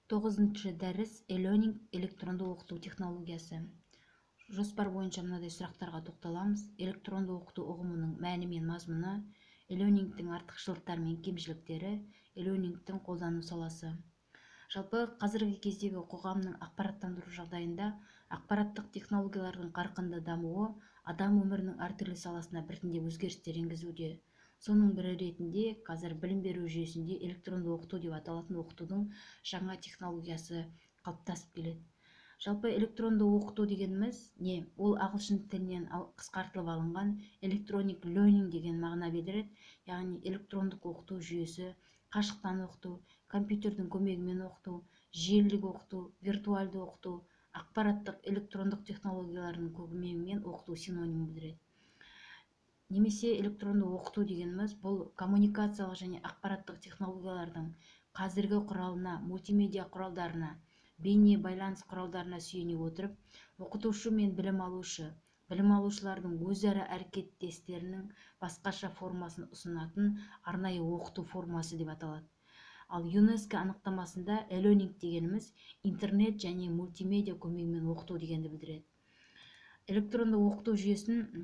9-шы дәріс e-learning электронды оқыту технологиясы. Жоспар бойынша мынадай сұрақтарға тоқталамыз. Электронды оқыту ұғымының мәні мен мазмұны, e-learningтің артықшылықтары мен кемшіліктері, e-learningтің қолдану саласы. Жалпы қазіргі кездегі қоғамның ақпараттандыру жағдайында ақпараттық технологиялардың қарқынды дамуы адам өмірінің әртүрлі саласына біртіндеп өзгерістер енгізуде. Соның бірі ретінде қазір білім беру жүйесінде электронды оқыту деп аталатын оқытудың жаңа технологиясы қалыптасып келеді. Жалпы электронды оқыту дегеніміз не? Ол ағылшын тілінен қысқартылып алынған electronic learning деген мағына білдіреді. Яғни электрондық оқыту жүйесі, қашықтан оқыту, компьютердің көмегімен оқыту, желілік оқыту, виртуалды оқыту, ақпараттық электрондық технологиялардың көмегімен оқыту синоним білдіреді. Немесе электронды оқыту дегеніміз бұл коммуникациялық және ақпараттық технологиялардың қазіргі құралына, мультимедиа құралдарына, бейне байланыс құралдарына сүйене отырып, оқытушы мен білім алушылардың өзара әрекеттестерінің басқаша формасын ұсынатын арнайы оқыту формасы деп аталады. Ал ЮНЕСКО анықтамасында e-learning дегеніміз интернет және мультимедиа көмегімен оқыту дегенді білдіреді. Электронды оқыту жүйесін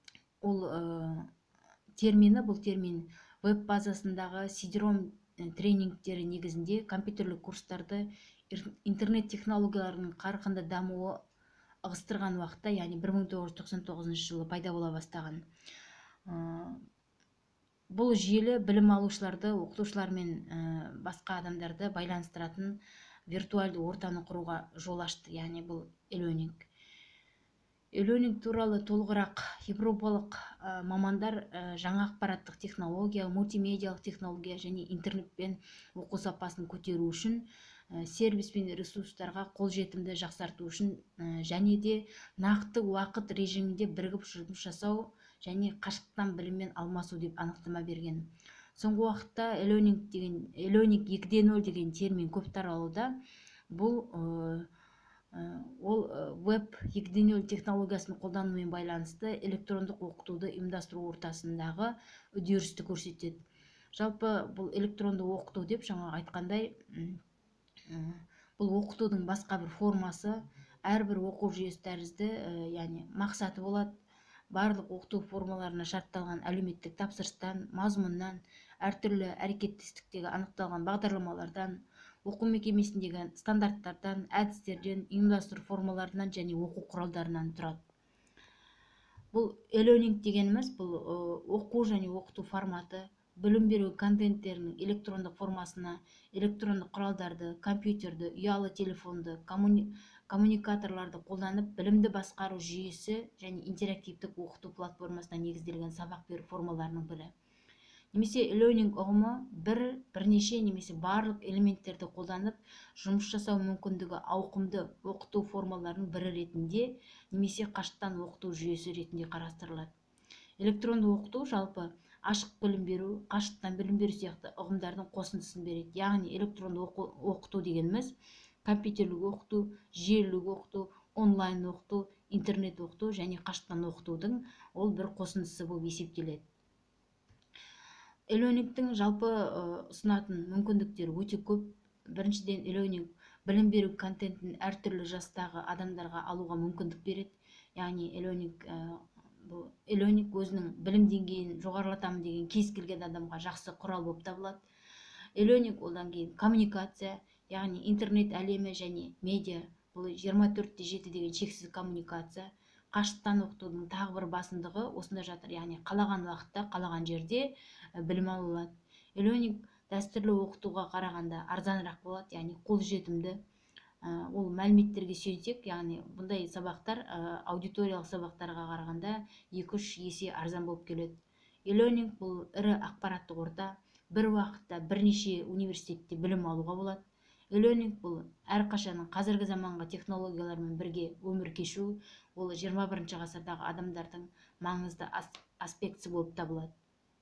бұл термин веб базасындағы CD-ROM тренингтері негізінде компьютерлік курстарды интернет технологияларының қарқынды дамуы ығыстырған уақытта, яғни 1999 жылы пайда бола бастаған. Бұл жүйелі білім алушыларды оқытушылар мен басқа адамдарды байланыстыратын виртуалды ортаны құруға жол ашты, яғни бұл e-learning. E-learning туралы толығырақ европалық мамандар жаңа ақпараттық технология, мультимедиалық технология және интернетпен оқу сапасын көтеру үшін, сервис пен ресурстарға қолжетімді жақсарту үшін және де нақты уақыт режимінде бірігіп жұмыс жасау және қашықтан біліммен алмасу деп анықтама берген. Соңғы уақытта e-learning 2.0 деген термин көп таралуда. Бұл ол веб 2.0 технологиясын қолданумен байланысты электрондық оқытуды ұйымдастыру ортасындағы үдерісті көрсетеді. Жалпы бұл электронды оқыту деп жаңа айтқандай, бұл оқытудың басқа бір формасы, әрбір оқу жүйесі тәрізді, яғни мақсаты болады. Барлық оқыту формаларына шартталған әлеуметтік тапсырыстан, мазмұннан, әртүрлі әрекеттестіктегі анықталған бағдарламалардан, оқу мекемесіндегі стандарттардан, әдістерден, ұйымдастыру формаларынан және оқу құралдарынан тұрады. Бұл e-learning дегеніміз бұл оқу және оқыту форматы, білім беру контенттерінің электрондық формасына, электрондық құралдарды, компьютерді, ұялы телефонды, коммуникаторларды қолданып, білімді басқару жүйесі және интерактивтік оқыту платформасына негізделген сабақ беру формаларының бірі. Немесе e-learning ұғымы бірнеше немесе барлық элементтерді қолданып жұмыс жасау мүмкіндігі ауқымды оқыту формаларының бірі ретінде немесе қашықтан оқыту жүйесі ретінде қарастырылады. Электронды оқыту жалпы ашық білім беру, қашықтан білім беру сияқты ұғымдардың қосындысын береді. Яғни электронды оқыту дегеніміз компьютерлік оқыту, желілік оқыту, онлайн оқыту, интернет оқыту және қашықтан оқытудың ол бір қосындысы болып есептеледі. E-learningтің жалпы ұсынатын мүмкіндіктері өте көп. Біріншіден, e-learning білім беру контентін әртүрлі жастағы адамдарға алуға мүмкіндік береді. Яғни e-learning өзінің білім деңгейін жоғарылатамын деген кез келген адамға жақсы құрал болып табылады. E-learning одан кейін коммуникация, яғни интернет әлемі және медиа, бұл 24/7 деген шексіз коммуникация. Қашықтан оқытудың тағы бір басымдығы осында жатыр, яғни қалаған уақытта, қалаған жерде білім алынады. E-learning дәстүрлі оқытуға қарағанда арзанырақ болады, яғни қолжетімді. Ол мәліметтерге сүйенсек, яғни бұндай сабақтар аудиториялық сабақтарға қарағанда 2-3 есе арзан болып келеді. E-learning бұл ірі ақпараттық орта, бір уақытта бірнеше университетте білім алуға болады. E-learning бұл әрқашан қазіргі заманғы технологиялармен бірге өмір кешу, ол 21 ғасырдағы адамдардың маңызды аспектісі болып табылады.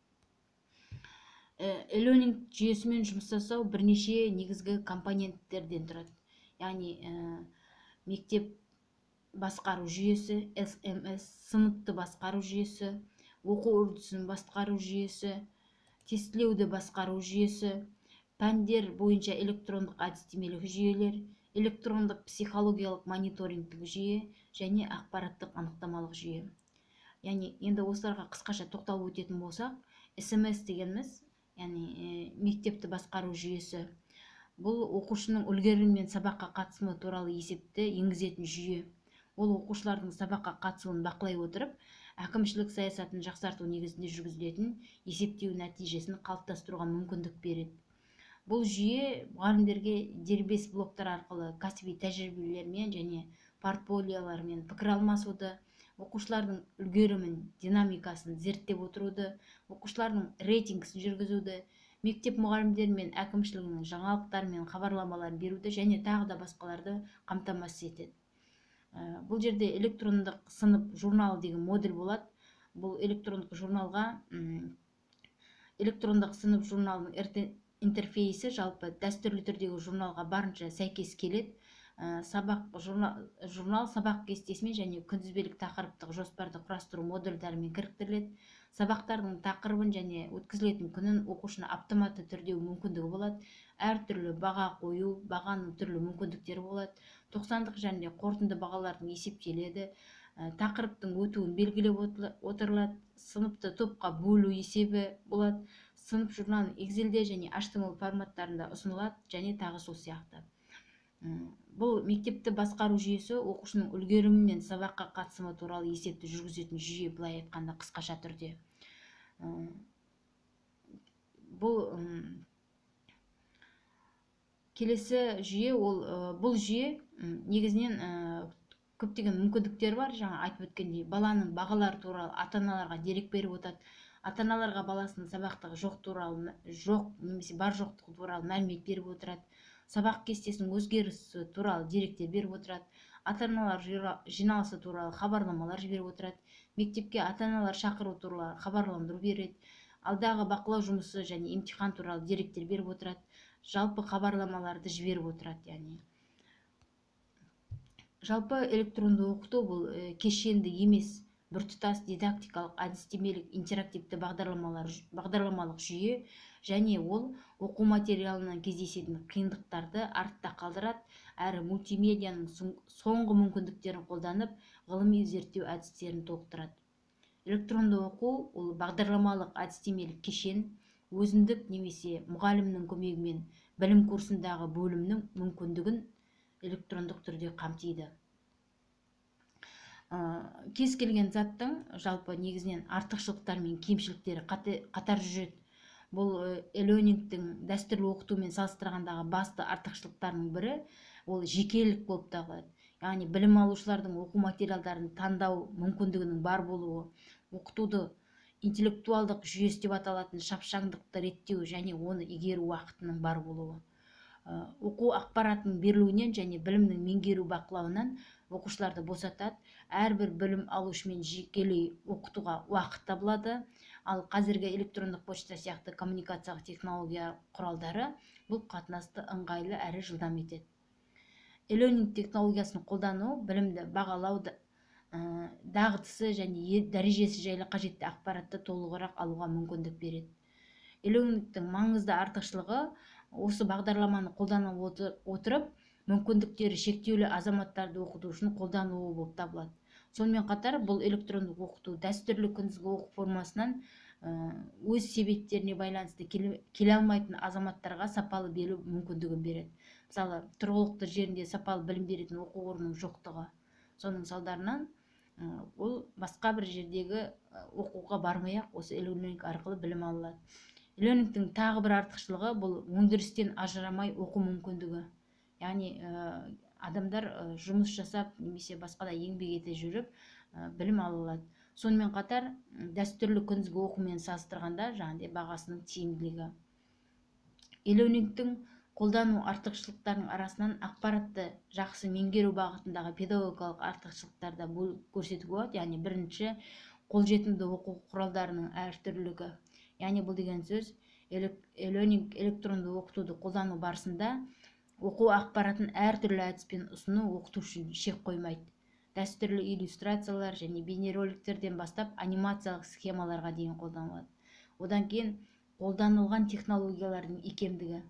E-learning жүйесімен жұмыс жасау бірнеше негізгі компоненттерден тұрады. Яғни мектеп басқару жүйесі, SMS, сыныпты басқару жүйесі, оқу үрдісін басқару жүйесі, тестілеуді басқару жүйесі, пәндер бойынша электрондық әдістемелік жүйелер, электрондық психологиялық мониторингтік жүйе және ақпараттық анықтамалық жүйе. Яғни енді осыларға қысқаша тоқталып өтетін болсақ, СМС дегеніміз, яғни мектепті басқару жүйесі. Бұл оқушының үлгерімі мен сабаққа қатысымы туралы есепті енгізетін жүйе. Ол оқушылардың сабаққа қатысуын бақылай отырып, әкімшілік саясатын жақсарту негізінде жүргізілетін есептеу нәтижесін қалыптастыруға мүмкіндік береді. Бұл жүйе мұғалімдерге дербес блоктар арқылы кәсіби тәжірибелермен және портфолиолармен пікір алмасуды, оқушылардың үлгерімін, динамикасын зерттеп отыруды, оқушылардың рейтингісін жүргізуді, мектеп мұғалімдері мен әкімшілігінің жаңалықтар мен хабарламаларын беруді және тағы да басқаларды қамтамасыз етеді. Бұл жерде электрондық сынып журналы деген модель болады. Бұл электрондық журналға электрондық сынып журналының интерфейсі жалпы дәстүрлі түрдегі журналға барынша сәйкес келеді. Журнал сабақ кестесімен және күнтізбелік тақырыптық жоспарды құрастыру модульдарымен кіріктіріледі. Сабақтардың тақырыбын және өткізілетін күнін оқушыны автоматты түрде мүмкіндігі болады. Әртүрлі баға қою, бағаның түрлі мүмкіндіктері болады. 90-дық және қорытынды бағалардың есептеледі. Тақырыптың өтуін белгілеп отырылады. Сыныпты топқа бөлу есебі болады. Сынып журналын Excelде және HTML форматтарында ұсынылады және тағы сол сияқты. Бұл мектепті басқару жүйесі оқушының үлгерімі мен сабаққа қатысымы туралы есепті жүргізетін жүйе, былай айтқанда қысқаша түрде. Бұл келесі жүйе, бұл жүйе негізінен көптеген мүмкіндіктер бар. Жаңа айтып өткендей, баланың бағалары туралы ата-аналарға дерек беріп отырады. Ата-аналарға баласының сабақтағы немесе бар жоқтығы туралы мәлімет беріп отырады. Сабақ кестесінің өзгерісі туралы деректер беріп отырады. Ата-аналар жиналысы туралы хабарламалар жіберіп отырады. Мектепке ата-аналар шақыру туралы хабарландыру береді. Алдағы бақылау жұмысы және емтихан туралы деректер беріп отырады. Жалпы хабарламаларды жіберіп отырады. Яғни жалпы электронды оқыту бұл кешенді емес, біртұтас дидактикалық әдістемелік интерактивті бағдарламалық жүйе, және ол оқу материалынан кездесетін қиындықтарды артта қалдырады, әрі мультимедианың соңғы мүмкіндіктерін қолданып, ғылыми зерттеу әдістерін толықтырады. Электронды оқу ол бағдарламалық әдістемелік кешен, өзіндік немесе мұғалімнің көмегімен білім курсындағы бөлімнің мүмкіндігін электрондық түрде қамтиды. Кез келген заттың жалпы негізінен артықшылықтары мен кемшіліктері қатар жүреді. Бұл e-learningтің дәстүрлі оқытумен салыстырғандағы басты артықшылықтарының бірі ол жекелік болып табылады. Яғни білім алушылардың оқу материалдарын таңдау мүмкіндігінің бар болуы, оқытуды интеллектуалдық жүйесі деп аталатын шапшаңдықты реттеу және оны игеру уақытының бар болуы. Оқу ақпаратының берілуінен және білімнің меңгеру бақылауынан оқушыларды босатады. Әрбір білім алушымен жекелей оқытуға уақыт табылады. Ал қазіргі электрондық почта сияқты коммуникациялық технология құралдары бұл қатынасты ыңғайлы әрі жылдам етеді. E-learning технологиясын қолдану білімді бағалау дағдысы және дәрежесі жайлы қажетті ақпаратты толығырақ алуға мүмкіндік береді. E-learningтің маңызды артықшылығы осы бағдарламаны қолдана отырып, мүмкіндіктері шектеулі азаматтарды оқыту үшін қолдануы болып табылады. Сонымен қатар бұл электрондық оқыту дәстүрлі күндізгі оқу формасынан өз себептеріне байланысты келе алмайтын азаматтарға сапалы беру мүмкіндігін береді. Мысалы, тұрғылықты жерінде сапалы білім беретін оқу орнының жоқтығы. Соның салдарынан ол басқа бір жердегі оқуға бармай-ақ осы e-learning арқылы білім алады. E-learningтің тағы бір артықшылығы бұл өндірістен ажырамай оқу мүмкіндігі. Яғни адамдар жұмыс жасап немесе басқа да еңбек ете жүріп білім ала алады. Сонымен қатар дәстүрлі күндізгі оқумен салыстырғанда жаңағыдай бағасының тиімділігі. E-learningтің қолдану артықшылықтарының арасынан ақпаратты жақсы меңгеру бағытындағы педагогикалық артықшылықтарды көрсетуге болады. Яғни бірінші, қолжетімді оқу құралдарының әртүрлілігі. Яғни бұл деген сөз, e-learning электронды оқытуды қолдану барысында оқу ақпаратын әртүрлі әдіспен ұсыну оқытушы шек қоймайды. Дәстүрлі иллюстрациялар және бейнероликтерден бастап анимациялық схемаларға дейін қолданылады. Одан кейін қолданылған технологиялардың икемдігі.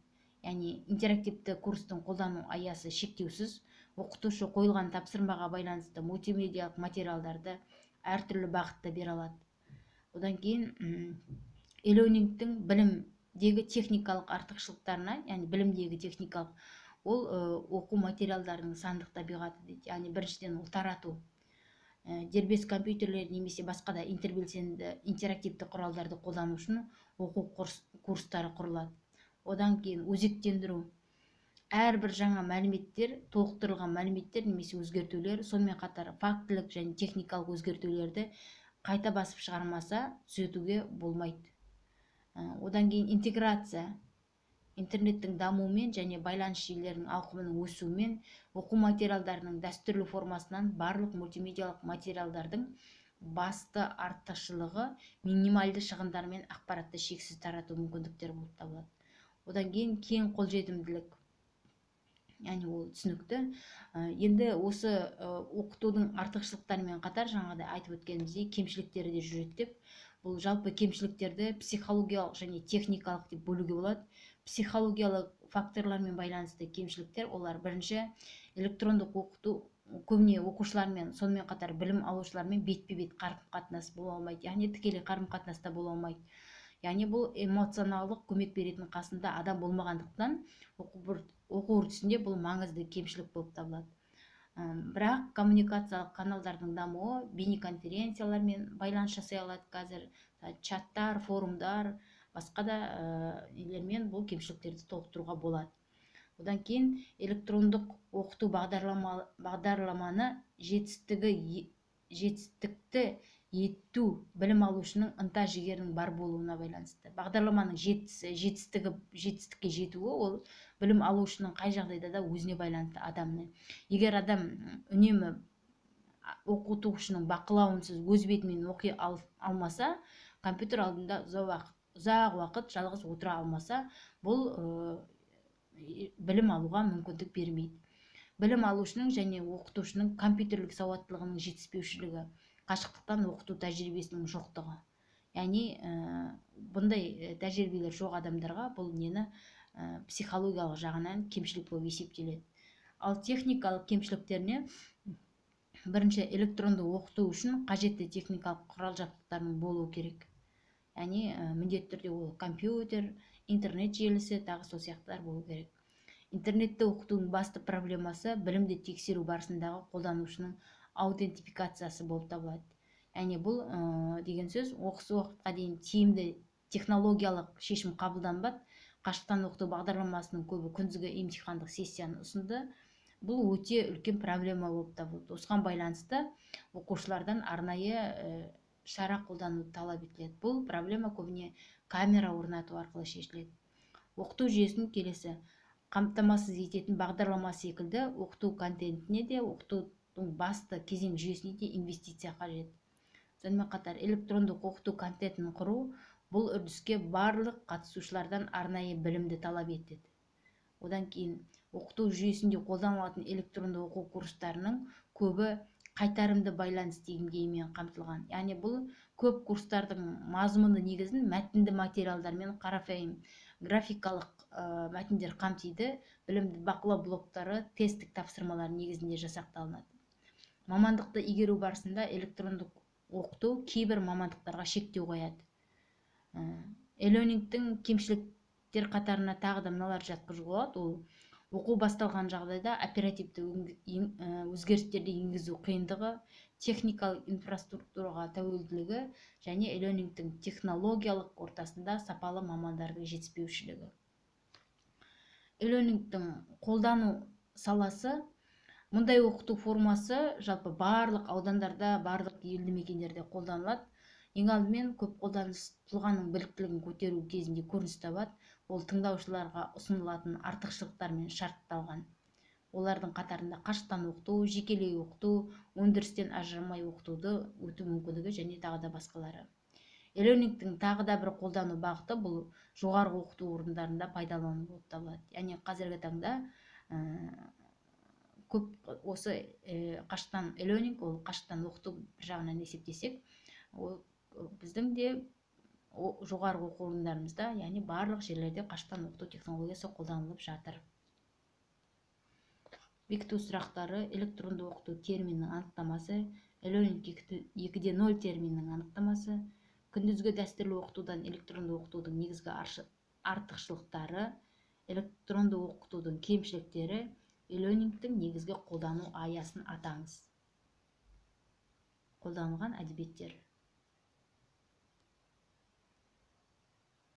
яғни интерактивті курстың қолдану аясы шектеусіз. Оқытушы қойылған тапсырмаға байланысты мультимедиялық материалдарды әртүрлі бағытта бере алады. Одан кейін e-learningтің білімдегі техникалық артықшылықтарына, яғни білімдегі техникалық, ол оқу материалдарының сандық табиғаты дейді. Яғни біріншіден ол тарату. Дербес компьютерлер немесе басқа да интербелсенді интерактивті құралдарды қолдану үшін оқу курстары құрылады. Одан кейін өзектендіру. Әрбір жаңа мәліметтер, толықтырылған мәліметтер немесе өзгертулер, сонымен қатар фактілік және техникалық өзгертулерді қайта басып шығармаса түзетуге болмайды. Одан кейін интеграция. Интернеттің дамуымен және байланыс желілерінің ауқымының өсуімен оқу материалдарының дәстүрлі формасынан барлық мультимедиялық материалдардың басты артықшылығы минималды шығындармен ақпаратты шексіз тарату мүмкіндіктері болып табылады. Одан кейін кең қолжетімділік. Яғни ол түсінікті. Енді осы оқытудың артықшылықтарымен қатар жаңағыдай айтып өткеніміздей кемшіліктері де жүреді деп. Бұл жалпы кемшіліктерді психологиялық және техникалық деп бөлуге болады. Психологиялық факторлармен байланысты кемшіліктер, олар бірінші, электрондық оқыту көбіне оқушылармен, сонымен қатар білім алушылармен бетпе-бет қарым-қатынас бола алмайды, яғни тікелей қарым-қатынаста бола алмайды. Яғни бұл эмоционалдық көмек беретін қасында адам болмағандықтан оқу үрдісінде бұл маңызды кемшілік болып табылады. Бірақ коммуникациялық каналдардың дамуы бейнеконференциялармен байланыс жасай алады қазір, чаттар, форумдар, басқа да нелермен бұл кемшіліктерді толықтыруға болады. Одан кейін электрондық оқыту бағдарламаны жетістікті ету білім алушының ынта жігерінің бар болуына байланысты. Бағдарламаның жетістікке жетуі ол білім алушының қай жағдайда да өзіне байланысты адамның. Егер адам үнемі оқытушының бақылауынсыз өз бетімен оқи алмаса, компьютер алдында ұзақ уақыт жалғыз отыра алмаса, бұл білім алуға мүмкіндік бермейді. Білім алушының және оқытушының компьютерлік сауаттылығының жетіспеушілігі, қашықтықтан оқыту тәжірибесінің жоқтығы. Яғни бұндай тәжірибелер жоқ адамдарға бұл нені психологиялық жағынан кемшілік болып есептеледі. Ал техникалық кемшіліктеріне бірінші, электронды оқыту үшін қажетті техникалық құрал-жабдықтардың болуы керек. Яғни міндетті түрде ол компьютер, интернет желісі, тағы сол сияқтылар болу керек. Интернетті оқытудың басты проблемасы білімді тексеру барысындағы қолданушының аутентификациясы болып табылады. Яғни бұл деген сөз, осы уақытқа дейін тиімді технологиялық шешім қабылданбады. Қашықтан оқыту бағдарламасының көбі күндізгі емтихандық сессияны ұсынды. Бұл өте үлкен проблема болып табылды. Осыған байланысты оқушылардан арнайы шара қолдануды талап етіледі. Бұл проблема көбіне камера орнату арқылы шешіледі. Оқыту жүйесінің келесі қамтамасыз ететін бағдарлама секілді оқыту контентіне де, оқытудың басты кезең жүйесіне де инвестиция қажет. Сонымен қатар электрондық оқыту контентін құру бұл үрдіске барлық қатысушылардан арнайы білімді талап етеді. Одан кейін оқыту жүйесінде қолданылатын электронды оқу курстарының көбі қайтарымды байланыс деңгейімен қамтылған. Яғни бұл көп курстардың мазмұны негізін мәтінді материалдармен қарапайым графикалық мәтіндер қамтиды. Білімді бақылау блоктары тесттік тапсырмалар негізінде жасақталынады. Мамандықты игеру барысында электрондық оқыту кейбір мамандықтарға шектеу қояды. E-learningтің кемшіліктер қатарына тағы да мыналар жатқызуға болады. Ол оқу басталған жағдайда оперативті өзгерістерді енгізу қиындығы, техникалық инфраструктураға тәуелділігі және e-learningтің технологиялық ортасында сапалы мамандардың жетіспеушілігі. E-learningтің қолдану саласы, мұндай оқыту формасы жалпы барлық аудандарда, барлық елді мекендерде қолданылады. Ең алдымен көп қолданыс тұлғаның біліктілігін көтеру кезінде көрініс табады. Ол тыңдаушыларға ұсынылатын артықшылықтармен шартталған. Олардың қатарында қашықтан оқыту, жекелей оқыту, өндірістен ажырамай оқытуды өту мүмкіндігі және тағы да басқалары. E-learningтің тағы да бір қолдану бағыты бұл жоғарғы оқыту орындарында пайдалану болып табылады. Яғни қазіргі таңда көп осы қашықтан e-learning, ол қашықтан оқыту бір жағынан есептесек, ол біздің де жоғарғы оқу орындарымызда, яғни барлық жерлерде қашықтан оқыту технологиясы қолданылып жатыр. Бекіту сұрақтары: электронды оқыту терминінің анықтамасы, e-learning 2.0 терминінің анықтамасы, күндізгі дәстүрлі оқытудан электронды оқытудың негізгі артықшылықтары, электронды оқытудың кемшіліктері, e-learningтің негізгі қолдану аясын атаңыз. Қолданылған әдебиеттер: